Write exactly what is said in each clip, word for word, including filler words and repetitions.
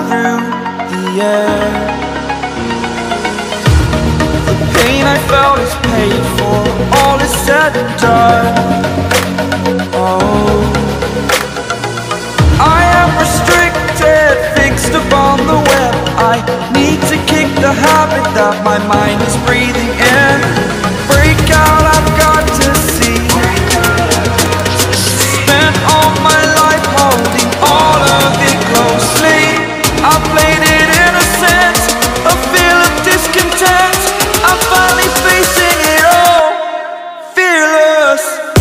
through the air. The pain I felt is paid for, all is said and done. Oh, I am restricted, fixed upon the web. I need to kick the habit that my mind is breathing in. Break out, I've got to see. Spent all my life holding all of it closely. I played it innocent, a feel of discontent. I'm finally facing it all, fearless.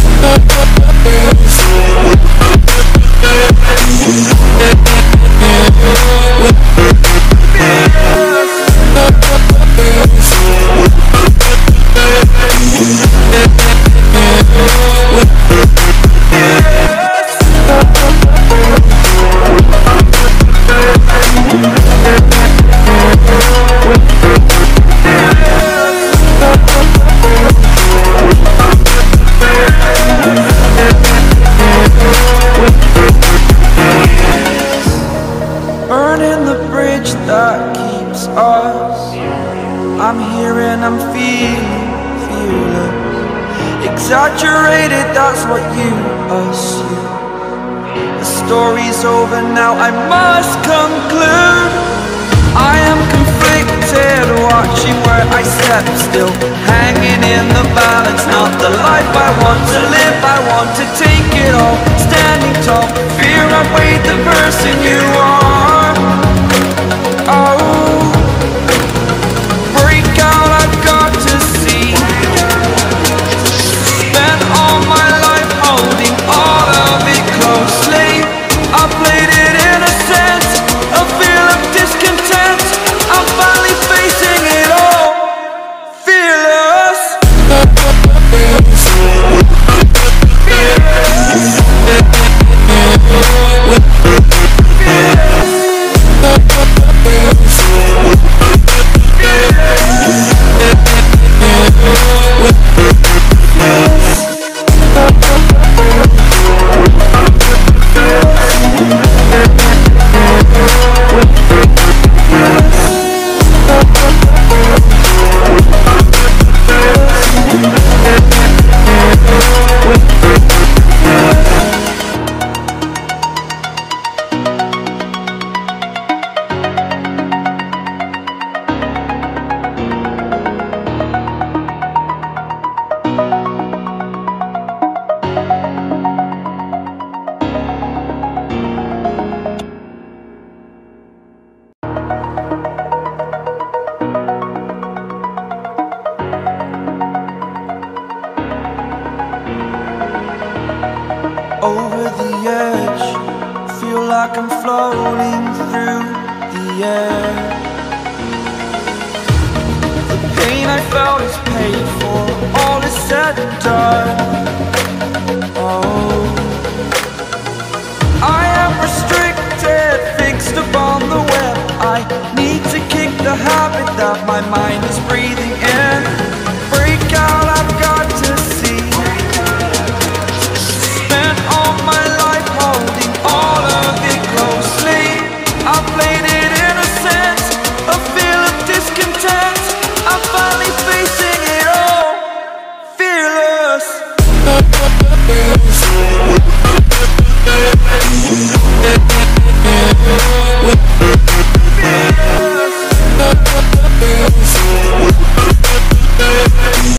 Burning the bridge that keeps us. I'm here and I'm feeling fearless. Exaggerated, that's what you assume. The story's over now, I must conclude. I am conflicted, watching where I step still, hanging in the balance. Not the life I want to live, I want to take it all. Standing tall, fear I've weighed the person you are. Oh, break out, I've got to see. Spent all my life holding all of it closely. I played it innocent, a feel of discontent. I'm finally facing it all, fearless. Over the edge, feel like I'm floating through the air. The pain I felt is paid for, all is said and done. Oh, I am restricted, fixed upon the web. I need to kick the habit that my mind is breathing.